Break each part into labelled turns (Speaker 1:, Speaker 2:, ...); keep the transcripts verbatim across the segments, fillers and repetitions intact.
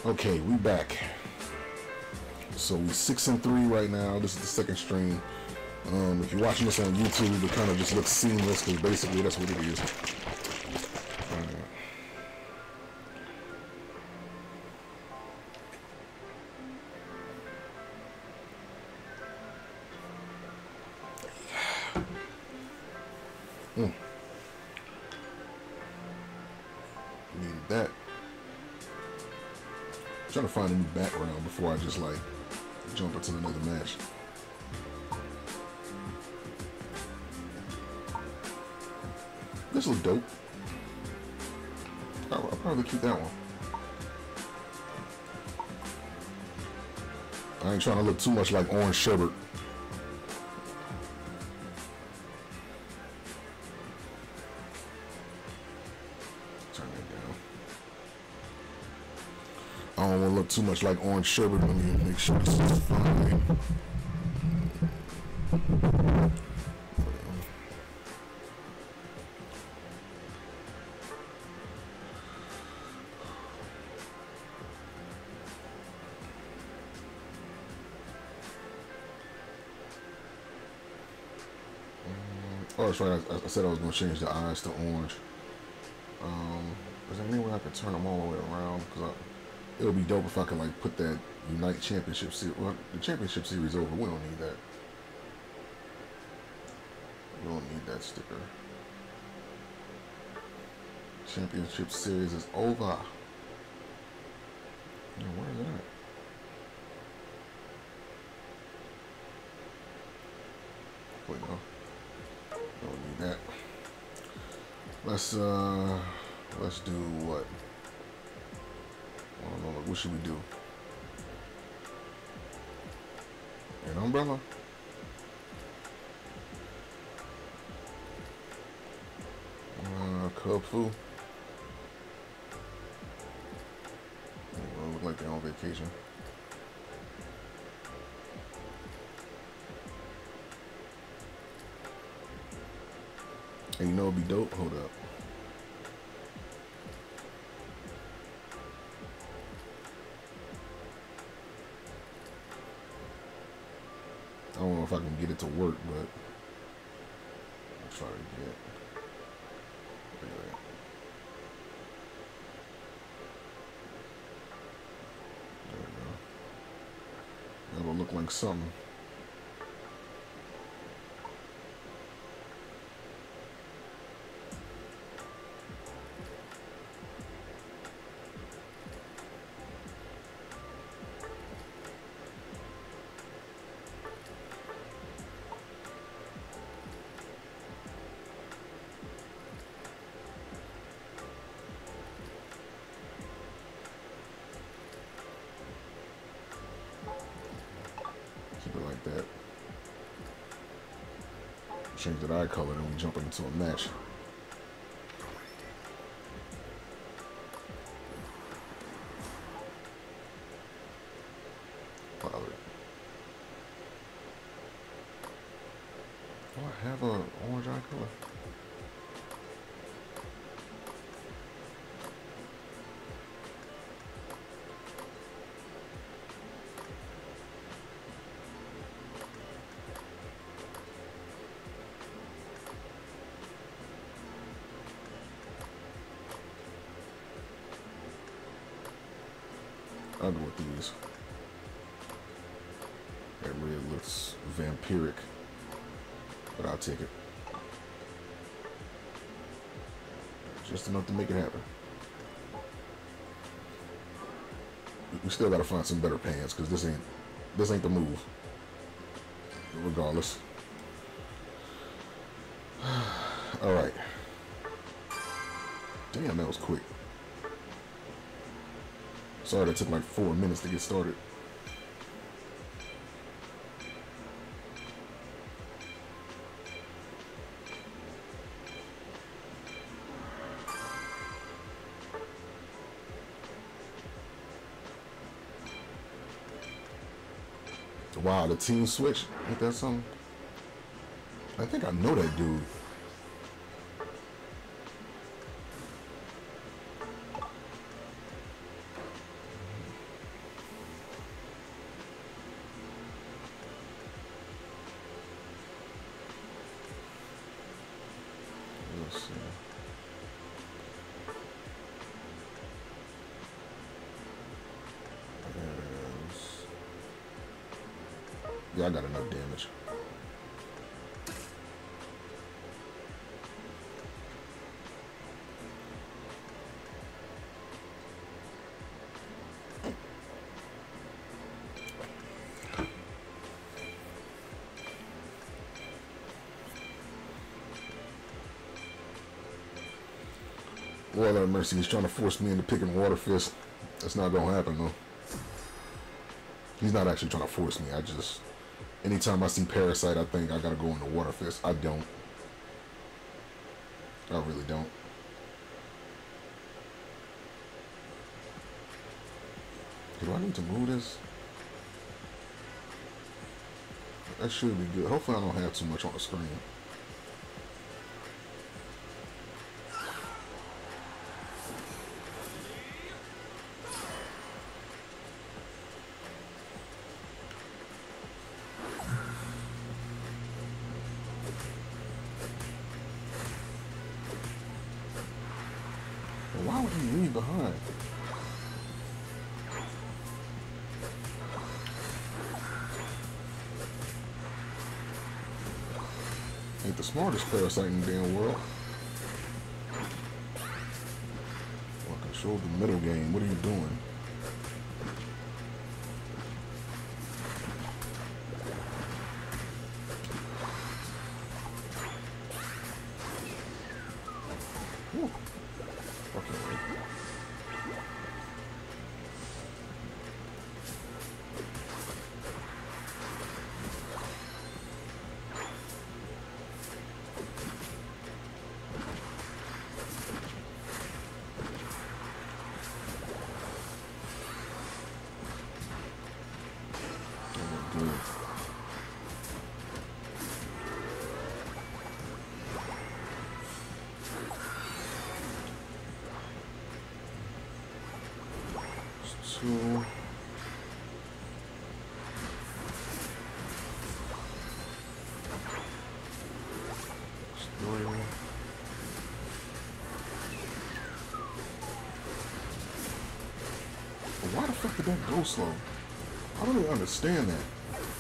Speaker 1: Okay, we back. So we six and three right now. This is the second stream. Um, if you're watching this on YouTube, it kind of just looks seamless because basically that's what it is. Uh, mm. Need that. I'm trying to find a new background before I just like jump into another match. This looks dope. I'll, I'll probably keep that one. I ain't trying to look too much like Orange Sherbert. Turn that down. I don't want to look too much like Orange Sherbert. Let me make sure this is fine. Oh, that's right. I, I said I was going to change the eyes to orange. Um, is there any way I could turn them all the way around? Because it'll be dope if I can like put that Unite Championship series. Well, the Championship series over. We don't need that. We don't need that sticker. Championship series is over. Yeah, where is that? Wait, no. Don't need that. Let's uh, let's do what? I don't know. What should we do? An umbrella? Uh, Kung Fu. They look like they're on vacation. And you know it'd be dope? Hold up. I don't know if I can get it to work, but I'll try to get it. Anyway. There we go. That'll look like something. Like that. Change that eye color, then we jump into a match. Father. Do I have a orange eye color? I'll go with these. That red looks vampiric, but I'll take it. Just enough to make it happen. We still gotta find some better pants because this ain't this ain't the move. Regardless. All right. Damn, that was quick. Sorry that took like four minutes to get started. Wow, the team switch. Ain't that something? I think I know that dude. Yeah, I got enough damage. Well, uh, Mercy, he's trying to force me into picking Water Fist. That's not gonna happen, though. He's not actually trying to force me. I just, anytime I see Parasite, I think I gotta go into Water Fist. I don't. I really don't. Do I need to move this? That should be good. Hopefully I don't have too much on the screen. Why would he leave behind? Ain't the smartest Parasite in the damn world. Well, control the middle game. What are you doing? Whew. Okay. Two. Three. Why the fuck did that go slow? I don't really understand that.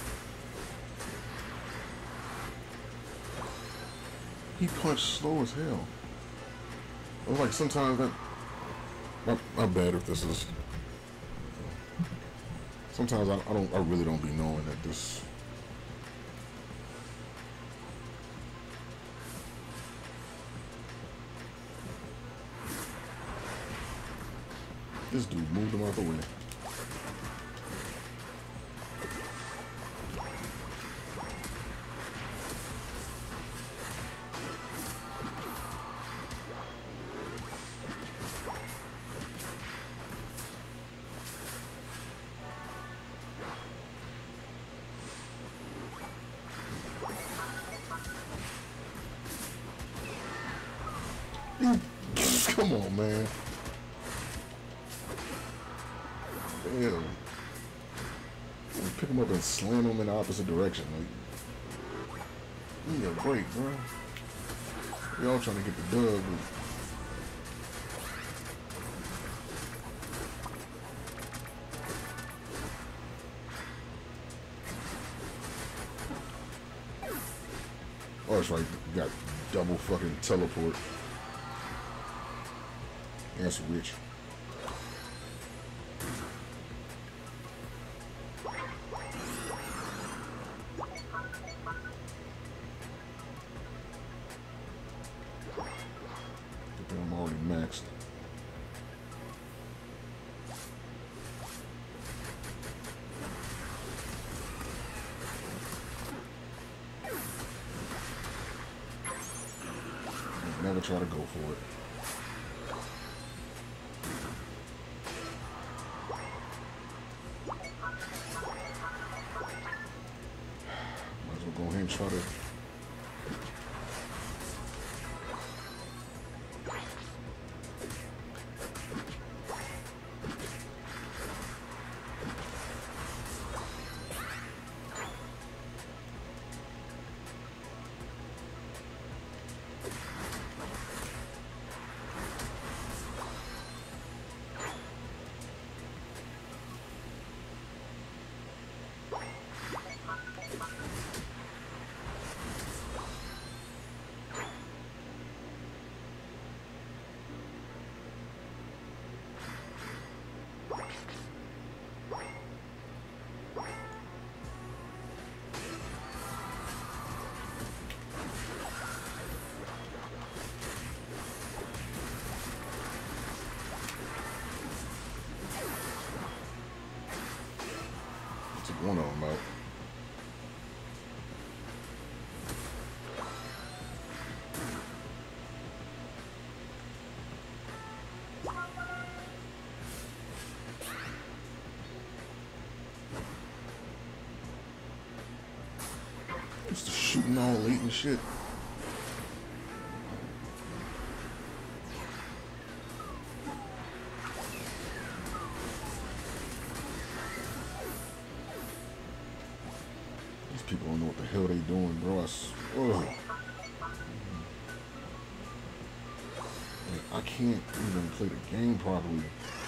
Speaker 1: He punched slow as hell. I was like, sometimes that. My, my bad if this is. Sometimes I, I don't. I really don't be knowing that this. This dude moved him out the way. Come on, man. Damn. Pick him up and slam him in the opposite direction. Like, give me a break, bro. We all trying to get the dub. Oh, that's right. You got double fucking teleport. That's rich. I'm already maxed. Never try to go for it. Might as well go ahead and try to. one of them out. Just shooting all late and shit. These people don't know what the hell they doing, bro. I, ugh. Like, I can't even play the game properly.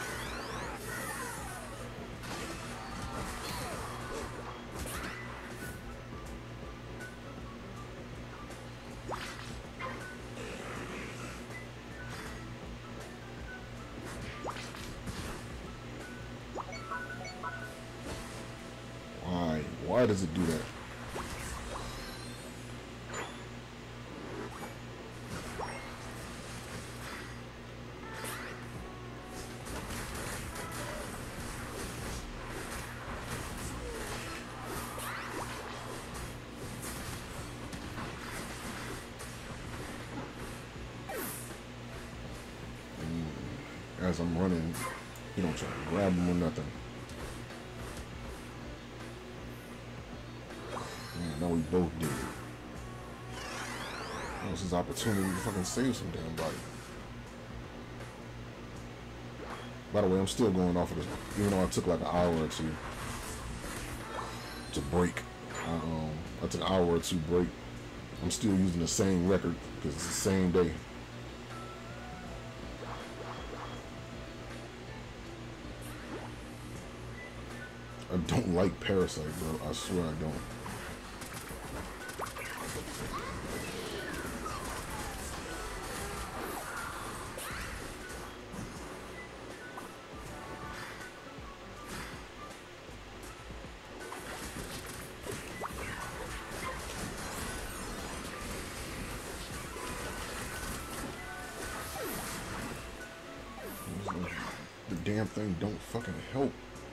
Speaker 1: Why? Why does it do that? As I'm running, he don't try to grab him or nothing. Man, now we both did it. That was his opportunity to fucking save some damn body. By the way, I'm still going off of this, even though I took like an hour or two to break. I, um, I took an hour or two break. I'm still using the same record because it's the same day. I don't like Parasite, bro. I swear I don't. The damn thing don't fucking help.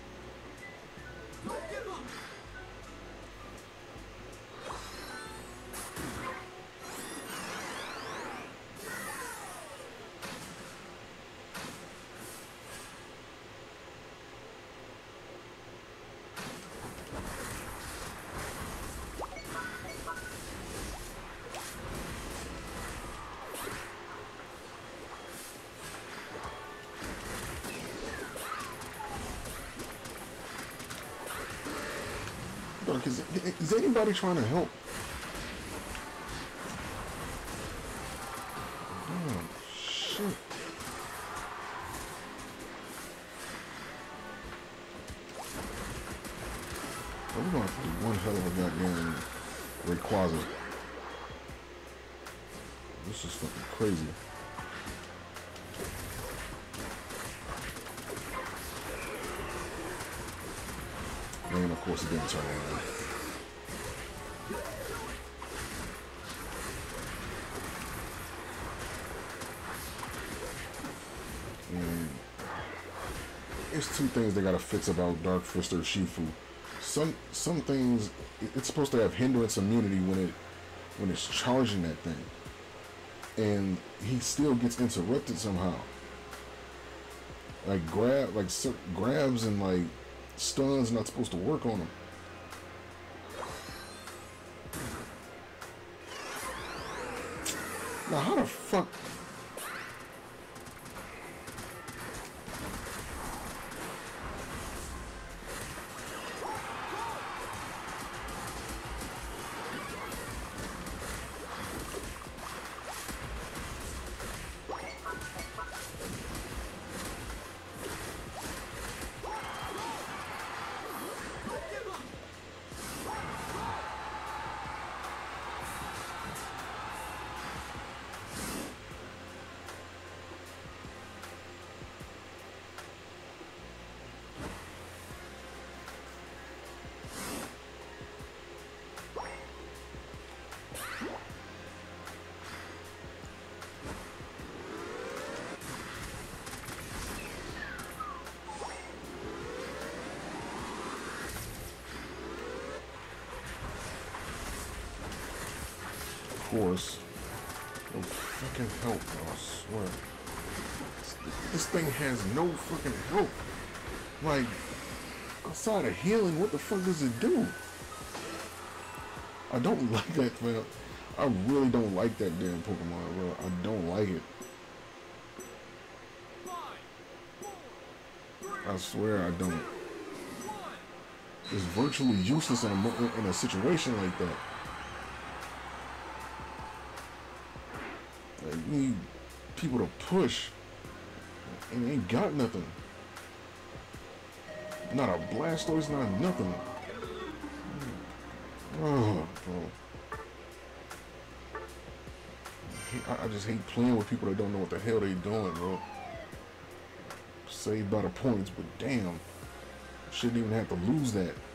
Speaker 1: Is, is anybody trying to help? Oh, shit. Well, we're gonna have to do one hell of a goddamn Rayquaza. This is fucking crazy. And of course it didn't turn on. And there's two things they gotta fix about Dark Fist or Shifu. Some some things it's supposed to have hindrance immunity when it when it's charging that thing, and he still gets interrupted somehow. Like grab like grabs and like stuns not supposed to work on him. Now how the fuck? course. No fucking help, bro, I swear. This thing has no fucking help. Like, outside of healing, what the fuck does it do? I don't like that, man. I really don't like that damn Pokemon, bro. I don't like it. I swear I don't. It's virtually useless in a, in a situation like that. Like, you need people to push, and they ain't got nothing. Not a Blastoise, not nothing. Oh, bro. I, I just hate playing with people that don't know what the hell they doing, bro. Saved by the points, but damn, shouldn't even have to lose that.